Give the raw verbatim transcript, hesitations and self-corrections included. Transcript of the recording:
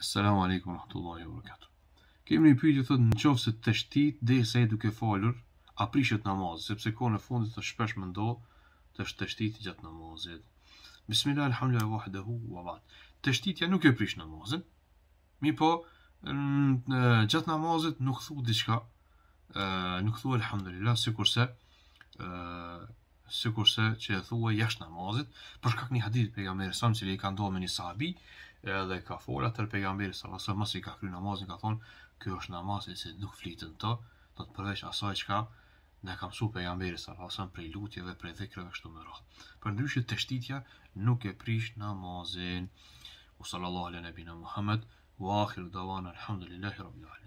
Assalamu alaikum rahmatullahi wa barakatuh. Kemi një pyetje thotë në qoftë se të shtit derisa je duke folur, a prishet namazi, sepse kohën e fundit të shpesh më ndodh të shteshtit gjatë namazit. Bismillah, alhamdulillah, wahdahu wa ba'd. Të shtitja nuk e prish namazin, mi po në gjatë namazit nuk thu diçka, nuk thu alhamdulillah, sikurse sikurse që e thua jashtë namazit, për shkak një hadith pejgamberit sa që i ka ndodhur me një sahabi, edhe ka folur atë pejgamberi sallallahu alaihi wasallam mos i ka kryer namazin, ka thonë, ky është namazi se nuk flitën to, do të përveç asaj çka na ka mësuar pejgamberi sallallahu alaihi wasallam prej lutjeve, prej dhikrave kështu me radhë. Përndryshe të shtitja nuk e prish namazin. Sallallahu ala nabina Muhammad wa akhiru dawana alhamdulillahi rabbil alamin.